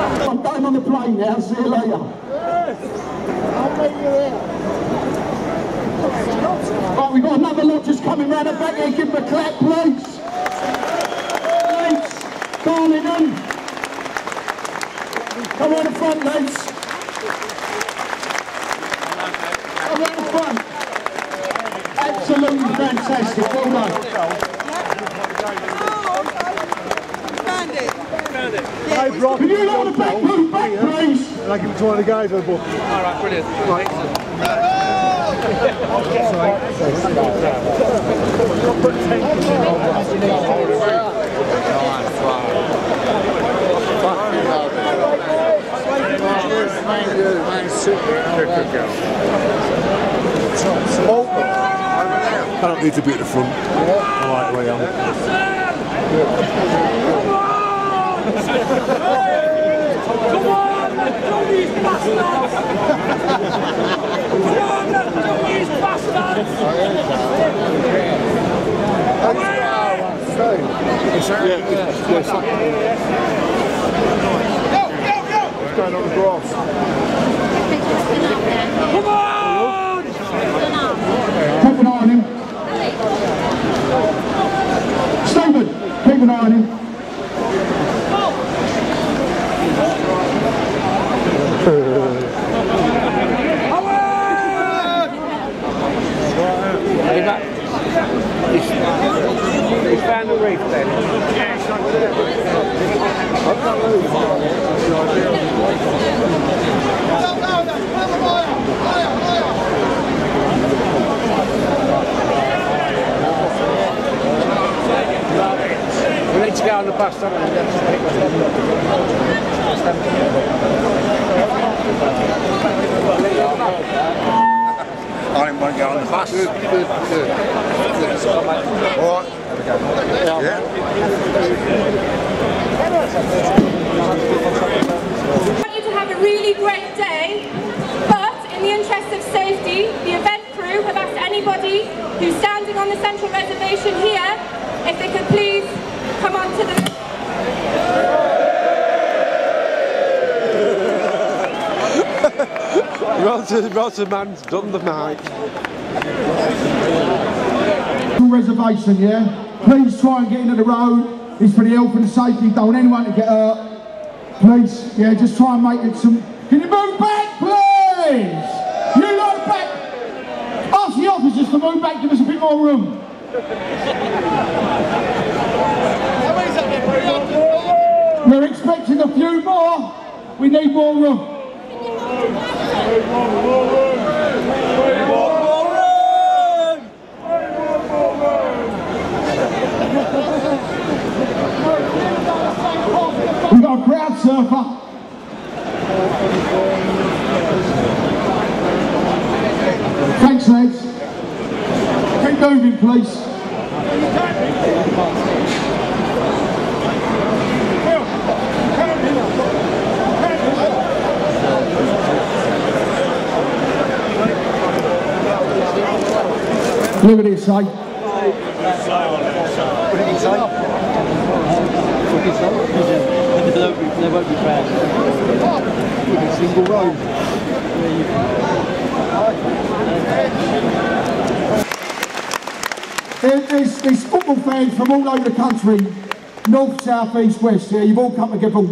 I'm going on the plane now, see you later. I'll meet you there. Right, we've got another lot just coming round the back here. Give them a clap, please. Please, Darlington. Come on the front, lads. Come on the front. Absolutely fantastic. Well done. Hey, Brock, can you let the back move back, please? And I give it to one of the guys on the book. All right, brilliant. Right. I don't need to be at the front. I like the way I am. Come on, let's do these bastards! Come on, let's do these bastards! What's going on the grass? Come on! Keep an eye on him. Stephen, keep an eye on him. He's found the reef then. We need to go on the bus, don't we? I didn't want to get on the bus. Good. All right. Yeah. I want you to have a really great day, but in the interest of safety, the event crew have asked anybody who's standing on the central reservation here if they could please come on to the... Roger man's done the night. Reservation, yeah? Please try and get into the road. It's for the health and safety. Don't want anyone to get hurt. Please, yeah, just try and make it some... Can you move back, please? You know back. Ask the officers to move back, give us a bit more room. We're expecting a few more. We need more room. We've got a crowd surfer. Thanks, lads. Keep moving, please. Look at this, eh? What did he say? They won't be proud. Single road. There's football fans from all over the country, north, south, east, west. Yeah, you've all come together for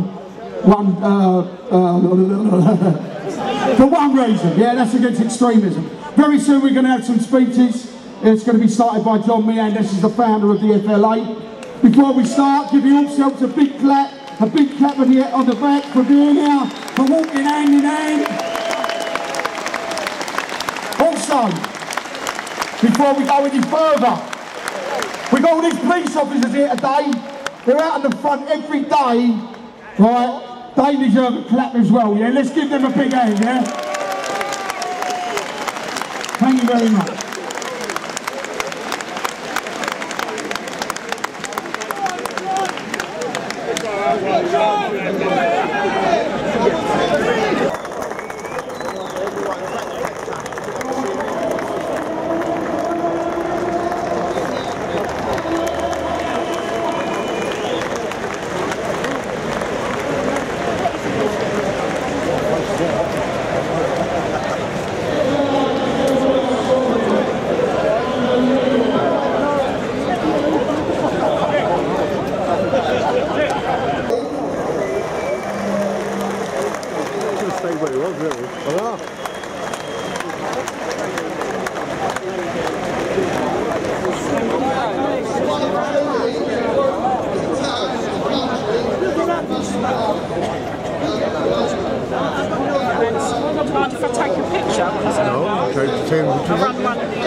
one reason. Yeah, that's against extremism. Very soon we're going to have some speeches. It's going to be started by John Meehan. This is the founder of the FLA. Before we start, give yourselves a big clap on the back for being here, for walking hand in hand. Also, before we go any further, we've got all these police officers here today. They're out on the front every day, right? They deserve a clap as well, yeah? Let's give them a big hand, yeah? Thank you very much. what it was, really. Well, Not mind if I take a picture? no, I'm trying to tell you. I run one of the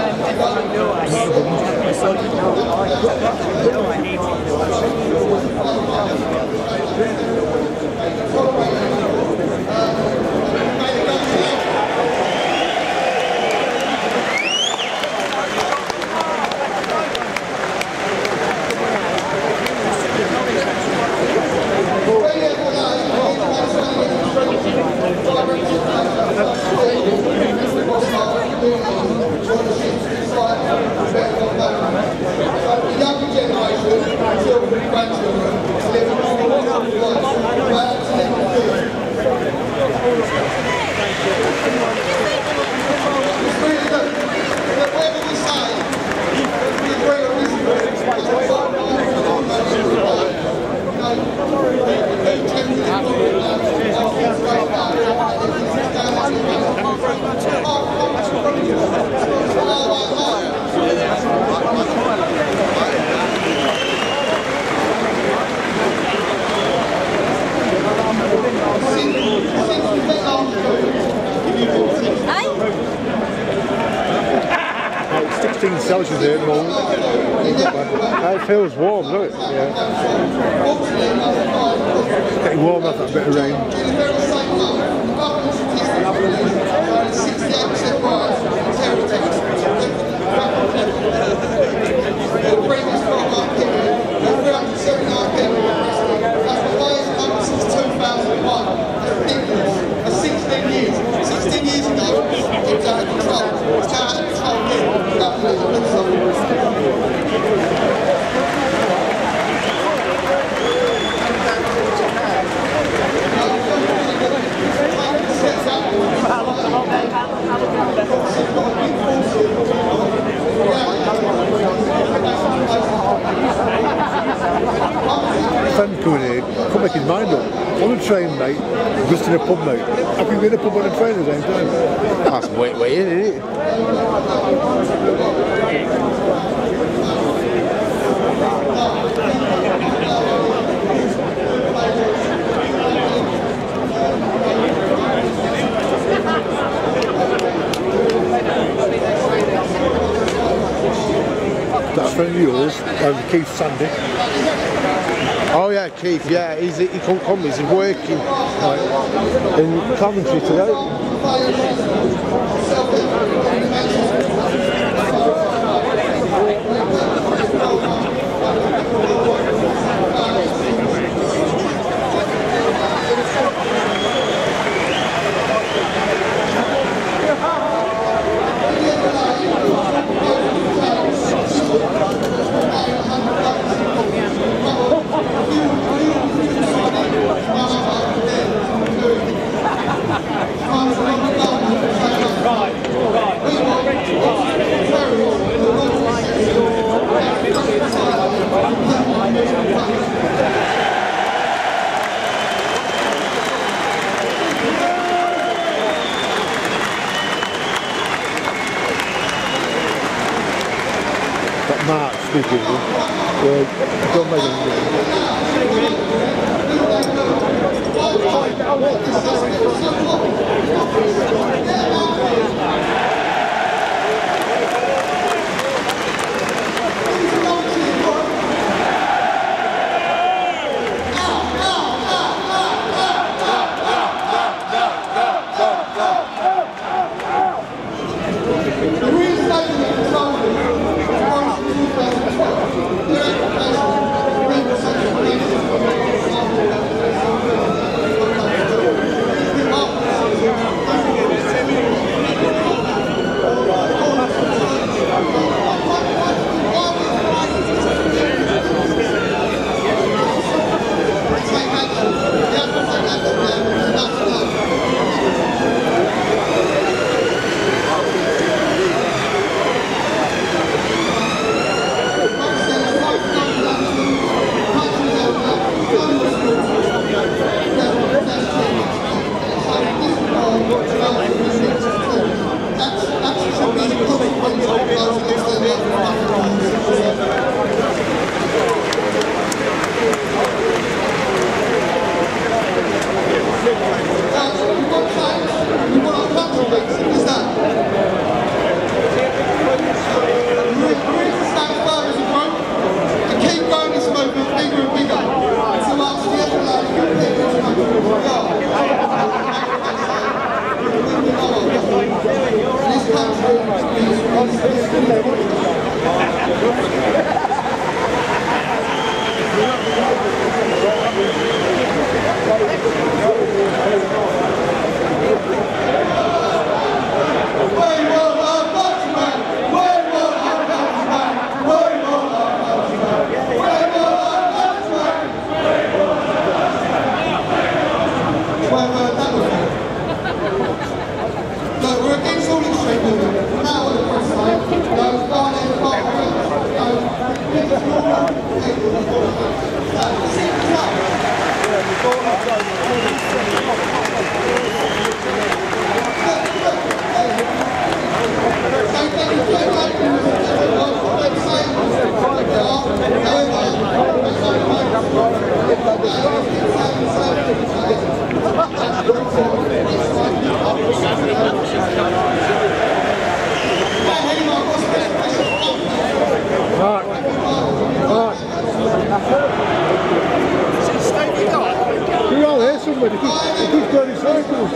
It's 16 Celsius here at the moment. It feels warm, doesn't it? Yeah. Getting warm after a bit of rain. Friend coming here, couldn't make his mind up. On a train, mate, just in a pub, mate. I can be in a pub on a train at the same time. That's way in, isn't it? That friend of yours, Keith Sandy. Oh yeah, Keith, yeah, he can't come, he's working in Coventry today. That Mark speaking, don't make Look, we're against all extreme movement. No matter what the press say. You're there somewhere, it keeps going in circles.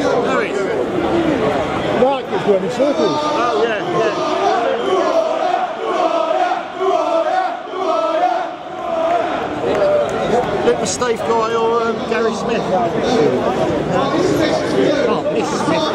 Mark is going in circles. Oh, yeah. Look for Steve Guy or Gary Smith. Oh, Miss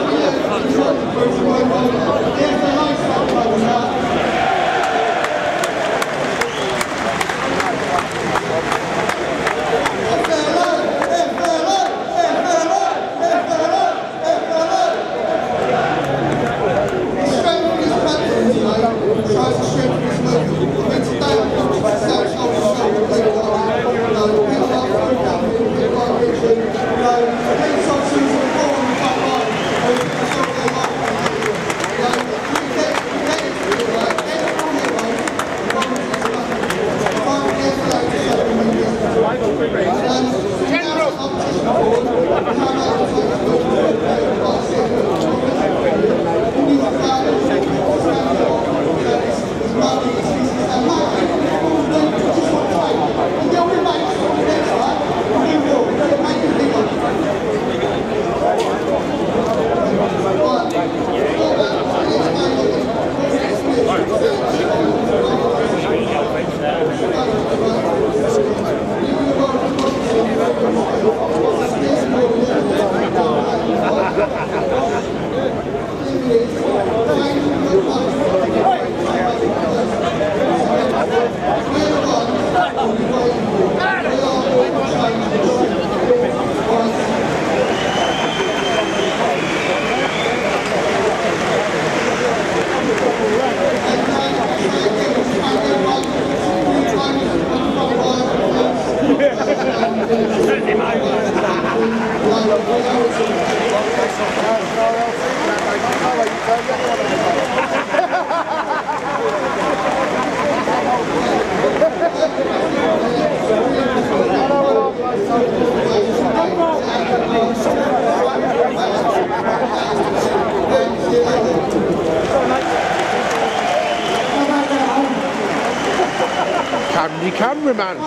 Cameraman.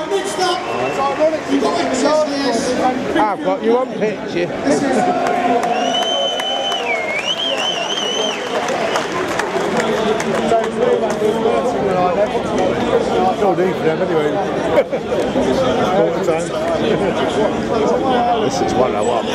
I've got you on picture. No need for them anyway. All the time. This is what I want.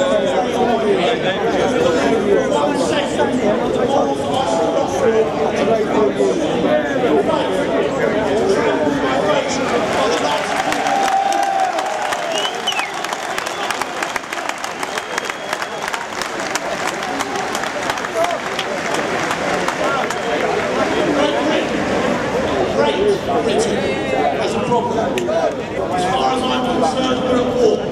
As a problem. As far as I'm concerned, we're at war.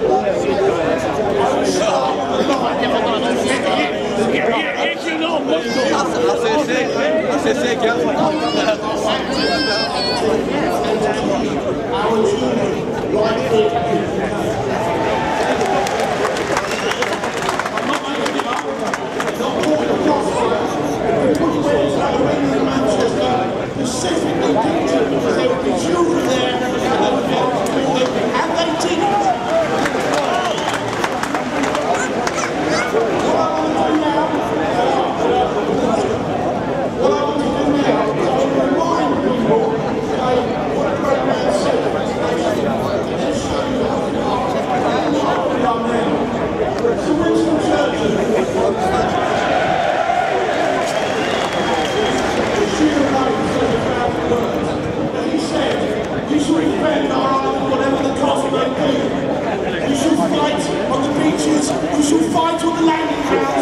You should fight on the beaches. You shall fight on the landing grounds.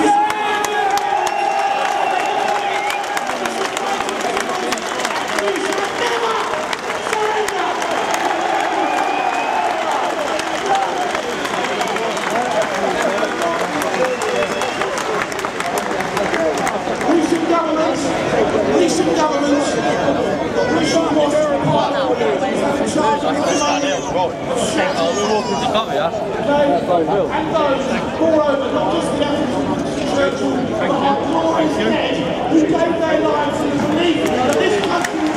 Recent governments wish to wash the part of the charge of the and those, moreover, not just the African Churchill, but our glorious dead, who gave their lives in belief that this country was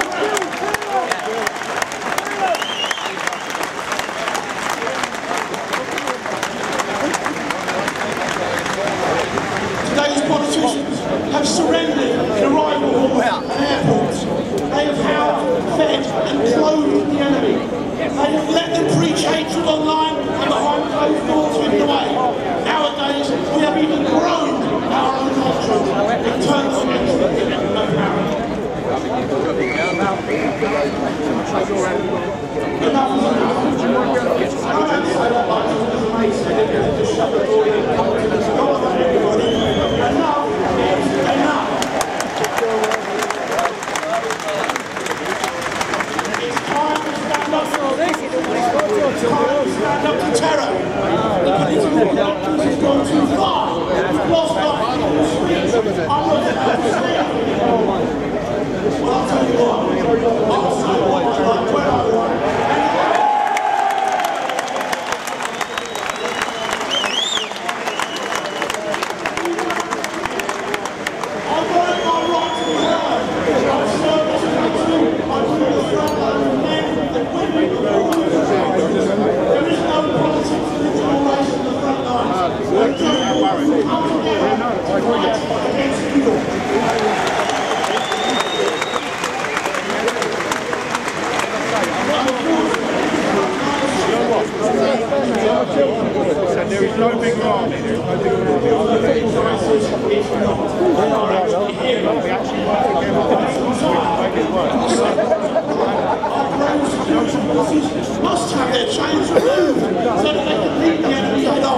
Today's politicians have surrendered in arrival halls and airports. They have housed, fed and clothed the enemy. They have let them preach hatred online and behind closed doors hidden away. Nowadays, we have even grown our own country and turned them against the people of no power. Enough is enough. I don't say that like it was amazing. Just shut the door in. Everybody. Enough is enough. It's time to stand up for this. It's time to stand up to terror. The political doctors has gone too far. We've lost our freedom of speech. I'm not allowed to say it. Well, I'll tell you what. I'll say what I like when I want. There is no big army. There is no big army. We actually work together so we can make it work. Must have their chains removed so that they can lead the enemy head on.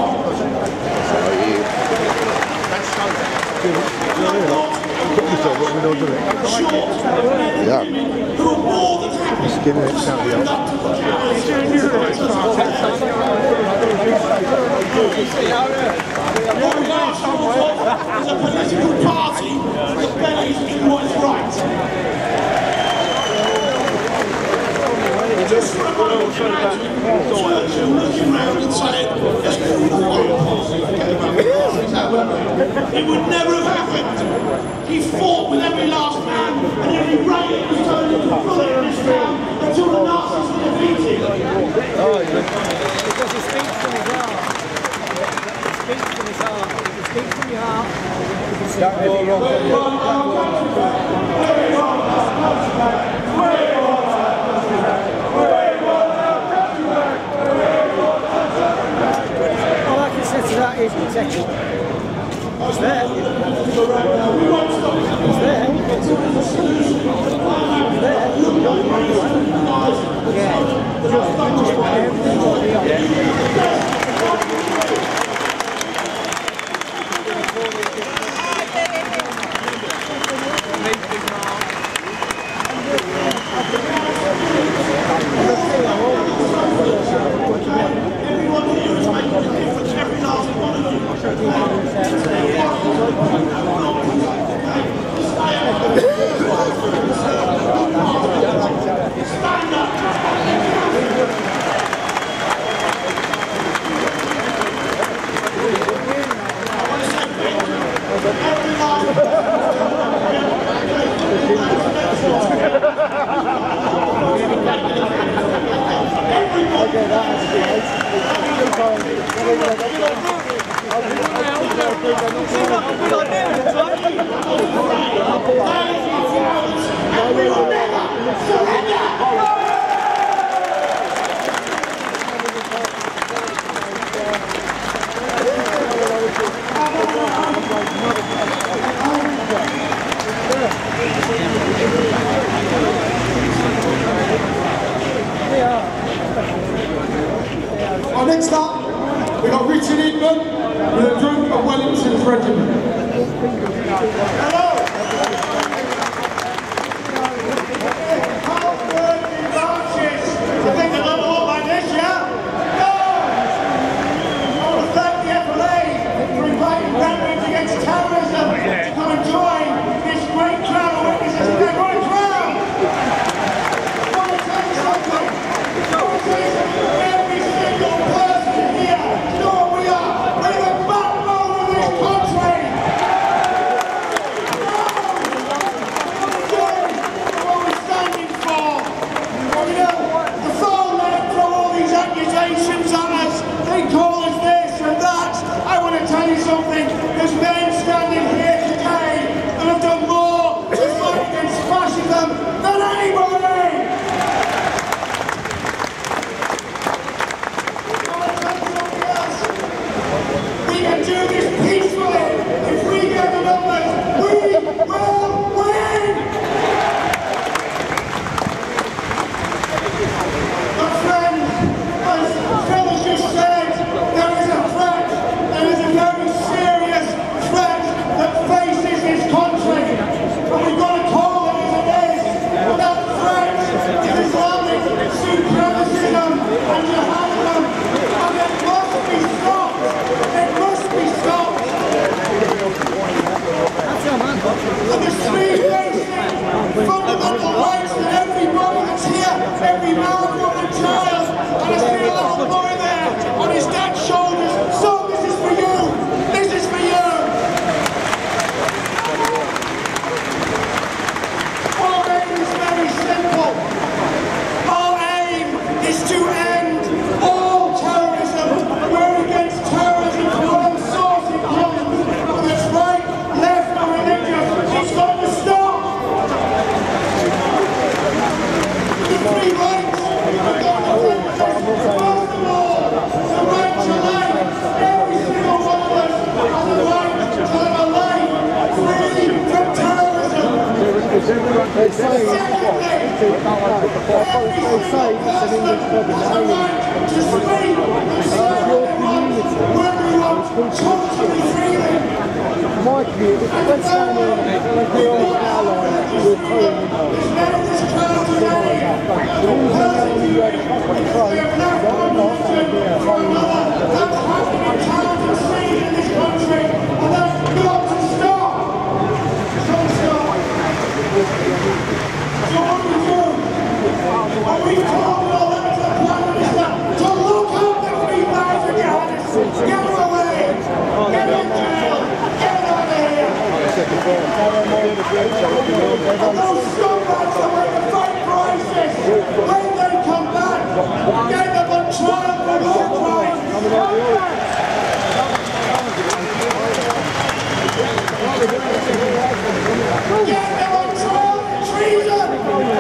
Yeah. Who are more than happy to conduct the What we are short of is a political party that believes in what is right. Just for a moment, imagine Churchill looking round and saying, let's do it all. It would never have happened. He fought with every last man, and every raid was turned into a bullet in this town until the Nazis were defeated. Because he speaks from his heart. He speaks from his heart. If you speak from your heart, you can see all I can say to that is protection. It's there. It's there. Everyone here is making a difference, every last one of you. Stand up! Stewart with a group of Wellington's regiment. Hello. Hard-working marches. I think they're not all like this, yeah? No! I want to thank the FLA for inviting Greenwich against terrorism to come and join this great crowd of witnesses. They're going crowd! I want to tell you something. I want to tell you something. Every single person here, you know what we are? We're the backbone of this country! What we're standing for. You know, the far left throw all these accusations at us. They call us this and that. I want to tell you something. There's men standing here today that have done more to fight against fascism than anybody. I want to tell you something else. We can do this peacefully. If we get the numbers, we will win. My friend, as Phil has just said, there is a threat. There is a very serious threat that faces this country. And we've got to call it as it is. That threat is Islamic supremacism and jihadism. And it must be stopped. It must be stopped. And the three basic fundamental rights that everybody that's here, every man, woman and child, and I see a little boy there on his dad's shoulders. So this is for you. This is for you. Our aim is very simple. Our aim is to end all terrorism. We're against terrorism from all sorts of problems. Whether it's right, left or religious, it's got to stop. The three rights we're going to defend. First of all, the right to life. Every single one of us has the right to live a life free from terrorism. Secondly, every single person has the right to speak and say what they want, where we want, totally freely. My view, what's going on with the old allies with Poland? There's men in this crowd today who are persecuting because they have left one religion for another. That's happening time and seed in this country, and that's got to stop. It's got to stop. So what do we do? What we told all that to the Prime Minister to look up the 3,000 jihadists. Get them away. Get them in jail. Get them out of here. And those scumbags that want to fight for ISIS, when they come back, get them on trial for war crimes. Get them on trial for treason.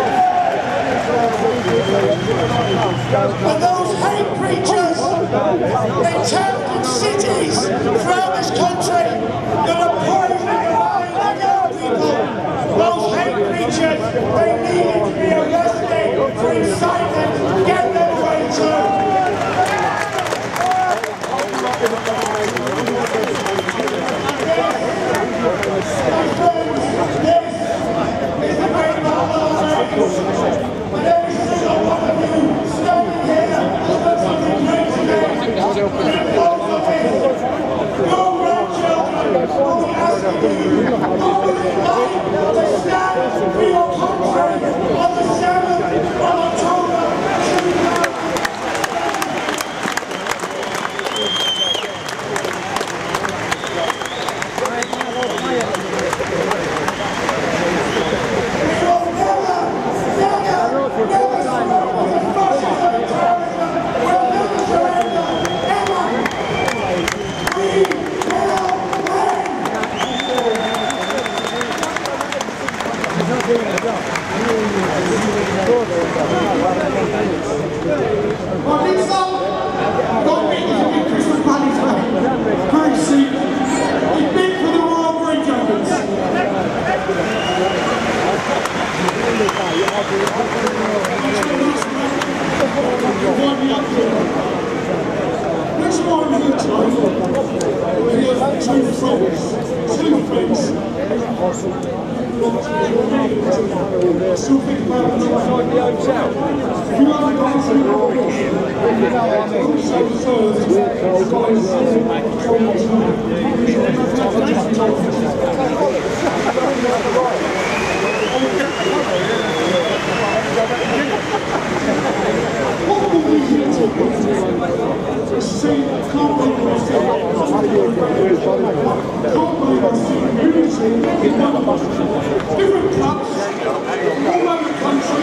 And those hate preachers in towns and cities throughout this country that are poisoning the minds of young people, those hate preachers, they needed to be arrested for incitement. Get them away too. My friends, this is the great battle of America. And every single one of you standing here has done something great today. And it goes like this. Your grandchildren things. Two things. Still think about the hotel. You are the guys who are what will we here to see? Can't believe I see unity in one of us. Different clubs, all over the country.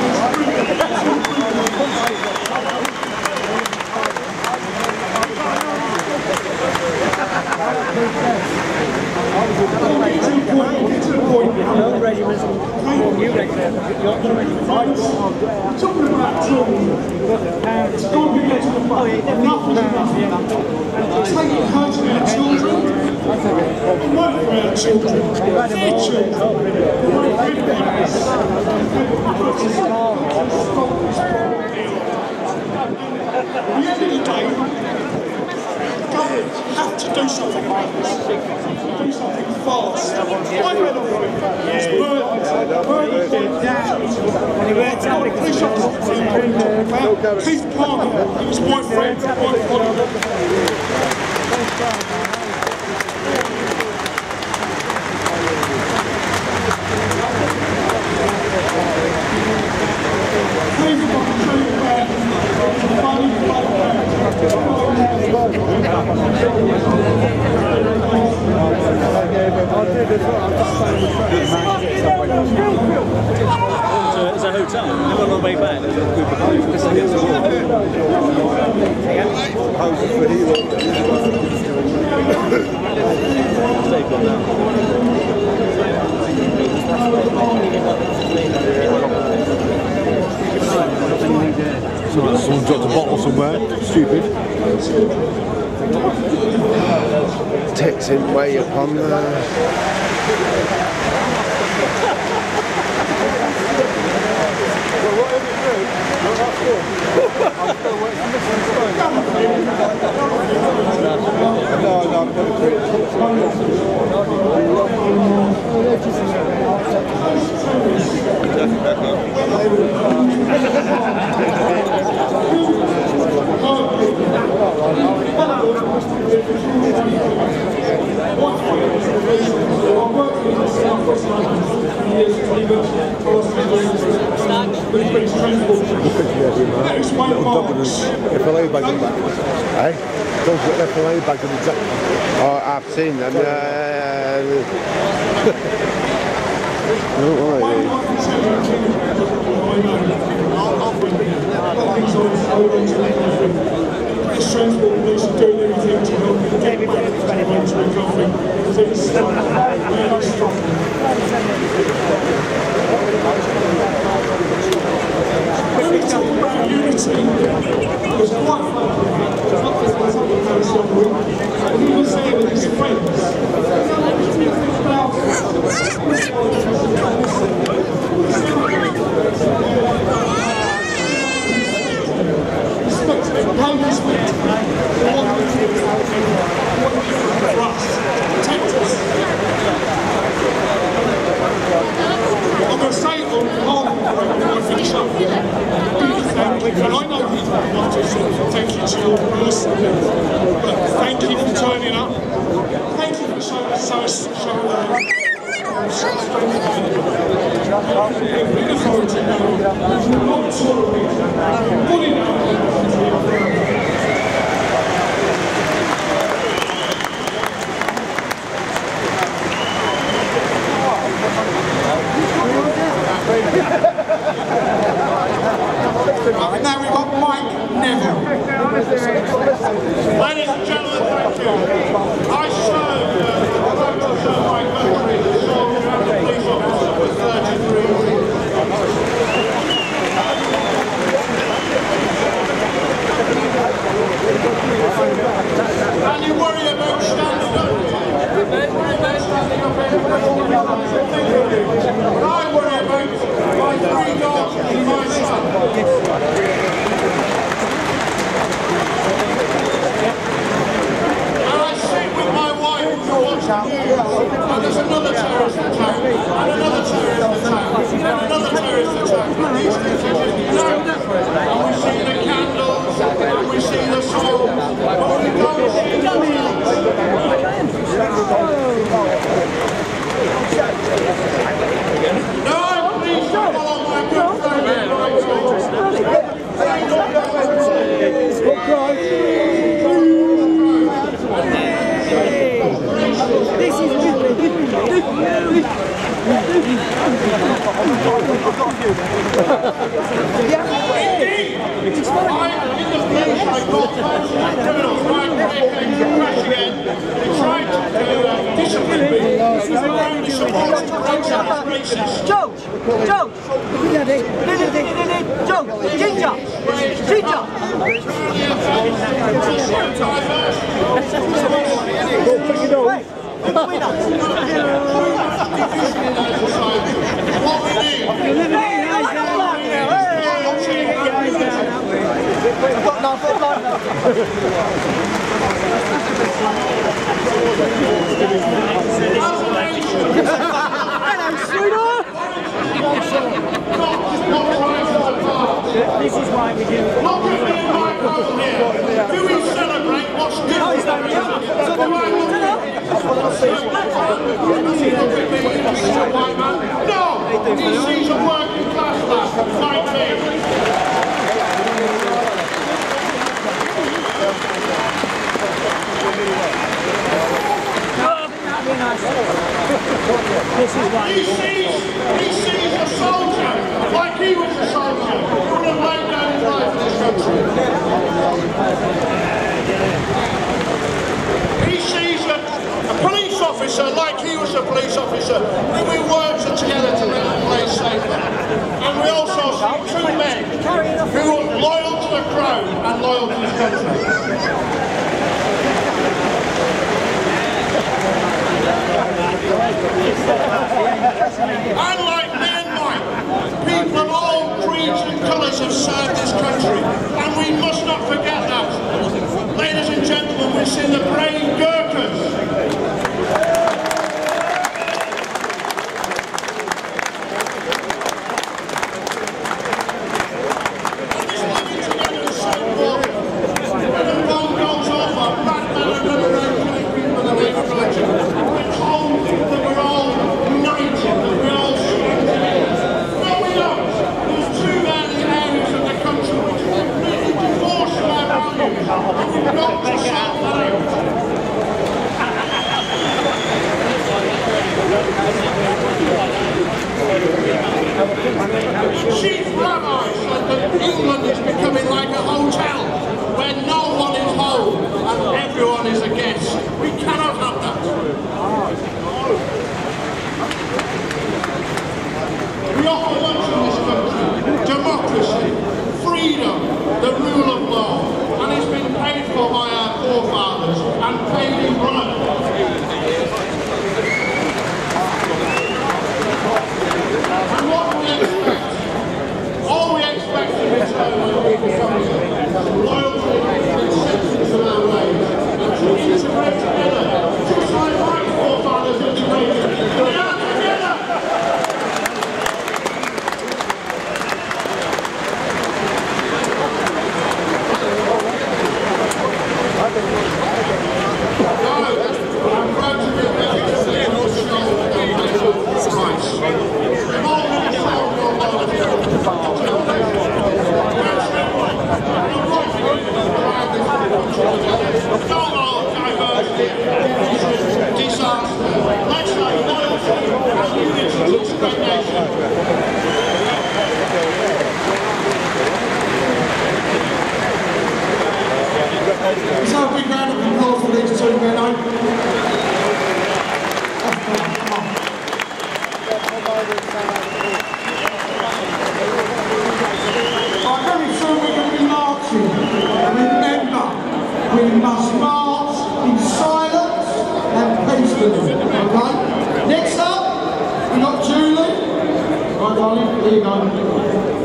Talking about children, it's got to be get to the point. Enough is enough. Taking hurting our children, and work for our children, their children, the way they parents. At the end of the day, government have to do something about this. Do something fast. I read all of it. It's police officer Keith Palmer and his boyfriend. It's a hotel. And then on the way back, there's a group of houses. Houses for heroes. Stay on that. Someone dropped a bottle somewhere. Stupid. Texting way upon FLA bag on the back. Eh? Don't put FLA bag on the jacket. Oh, I've seen them. British Transport Police are doing everything to help get back to the recovery. It's really strong. When we talk about unity, it was quite fun. And he was there with his friends. I'm going to say it on behalf of when I finish up here. And I know he wants to say thank you to your person, but thank you for turning up. Thank you for showing us so and now we've got Mike Neville. Ladies and gentlemen, thank you. I showed Mike Mercury, the police officer for 33 years. And you worry about standing up. But I worry about my 3 dogs and my son. And I And there's another terrorist attack, and another terrorist attack, and another terrorist attack. And these continues now. And we see the candles, and we see the songs, but we don't see nothing else. No, please don't follow my good friend. This is I'm in the police, I got criminals right crash again. They tried to discipline me. Apparently supposed to racist. Joe! Joe! Joe! Ginger! Ginger! What we need. I've got no foot line now. Hello, sweetheart! This is why we do. Look at me in my home here. Do we celebrate what's different? No! He sees a working class lad like me. This is why he sees a soldier like he was a soldier who would have laid down his life for this country. He sees a police officer like he was a police officer who we worked together to make the place safer. And we also see two men who are loyal to the crown and loyal to this country. Unlike me and Mike, people of all creeds and colours have served this country, and we must not forget that. Ladies and gentlemen, we see the brave Gurkhas. Chief Rabbi said that England is becoming like a hotel where no one is home and everyone is a guest. We cannot have that. We offer much in this country: democracy, freedom, the rule of law, and it's been paid for by our forefathers and paid in blood. And what we expect, all we expect in return is loyalty and acceptance of our ways, and to integrate together, just like my forefathers integrated. We are together! I'm proud to be a beneficiary of the show Christ. Let's have a big round of applause for these two men. Very soon we're going to be marching. Remember, we must march in silence and peacefully. Okay? Next up, we've got Julie. Right, darling, here you go.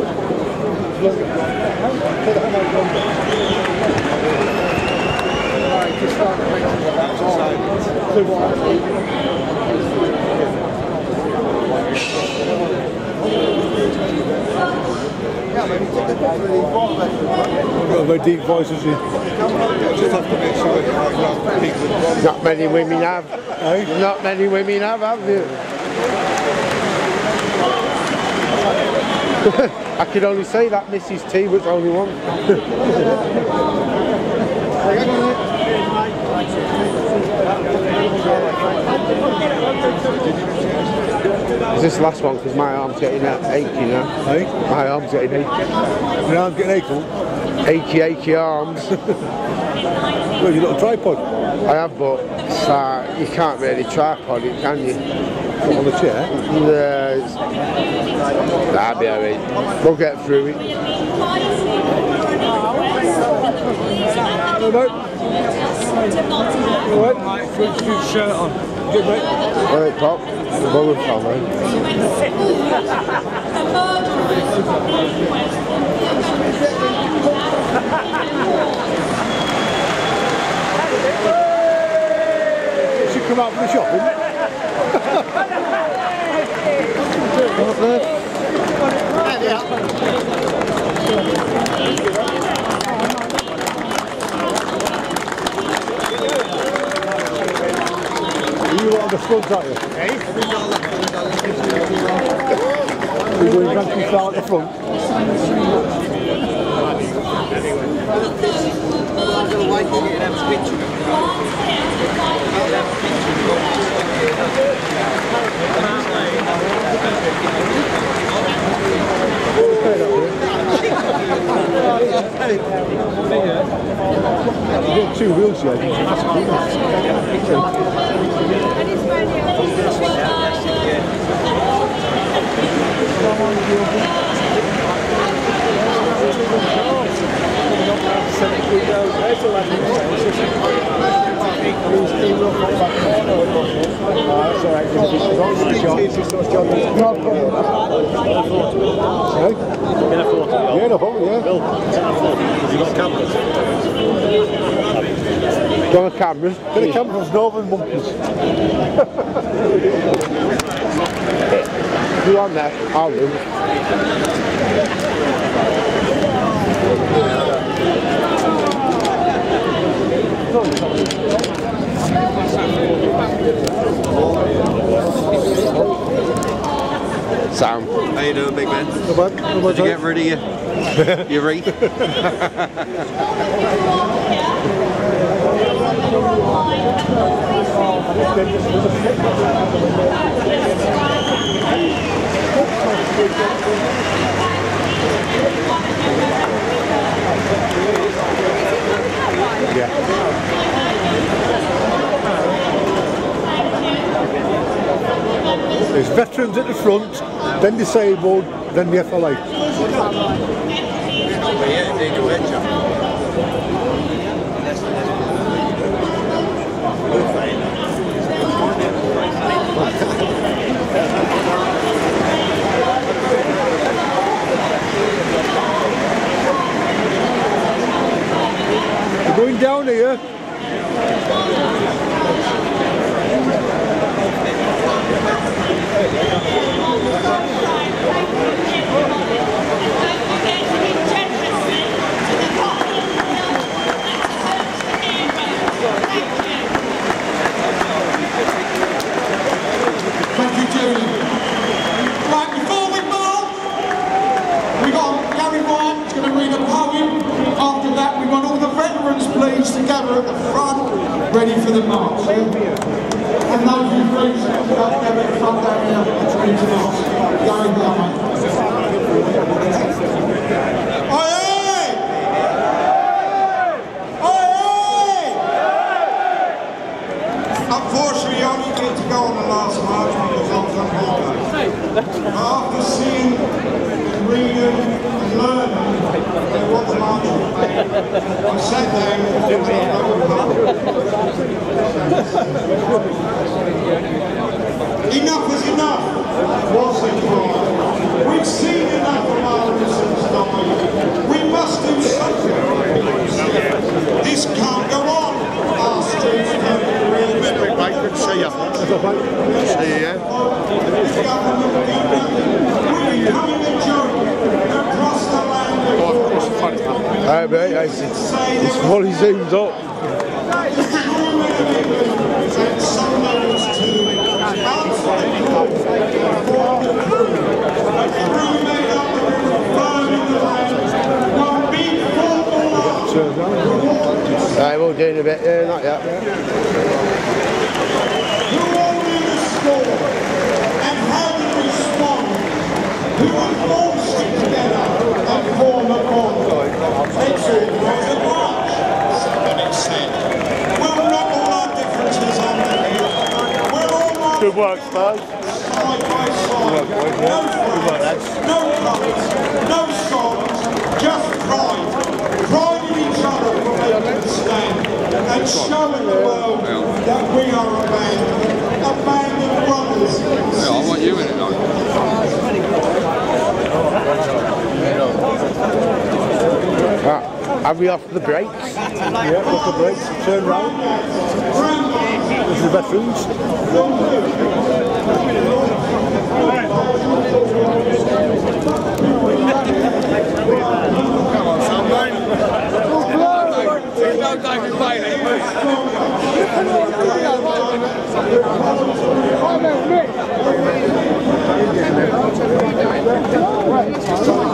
Just start Got a very deep voice, isn't he? Just have to make sure people. Not many women have. Eh? Not many women have you? I could only say that Mrs. T was only one. This last one because my arm's getting achy now. Hey? My arm's getting achy. Your arm's getting achy? Achy arms. Well, you've got a tripod. I have, but you can't really tripod it, can you? On the chair? That'll be alright. We'll get through it. No, no. Alright, put your shirt on. Good, mate. Alright, Pop. The bullet fell, mate. Should come out from the shopping. You lot on the front, aren't you? You're going to start at the front. You've got 2 wheels here. Yeah, no problem, yeah. You've got cameras. Got a camera? Get a camera from Northern Monkeys. You on there? I'll do. Sam. How you doing, big man? No bad. Did you get rid of your wreath? Yeah. There's veterans at the front, then disabled, then the FLA. Yeah, take a picture. We're going down here. Thank you, Julie. Right, before we march, we got Gary White, who's going to read a poem. After that, we want all the veterans, please, together at the front, ready for the march. Yeah? And those of you friends, go at the front down here, ready to march. Gary White, mate. Unfortunately, I only get to go on the last march because I was on holiday. But after seeing and reading and learning what the march was about, I sat down and thought enough is enough, was it right? We've seen enough of our innocents die. We must do something. This can't go on. Our streets don't real see you. See you, yeah. Alright mate, it's fully zoomed up. Right, we'll do in a bit, not yet. Who all knew the score and how to respond? Who would all stick together and form a bond? It's all right at large, somebody said. We'll knock all our differences on the head. We'll all march Good work, Spurs. side by side. No flags, no colours, no songs, just pride. Pride in each other for making a stand and showing the world that we are a band of brothers. Yeah, I want you in it, though. Are we off the brakes? Yeah, off the brakes, turn round. This is the veterans. Come on, son, mate. No David Bailey. Right,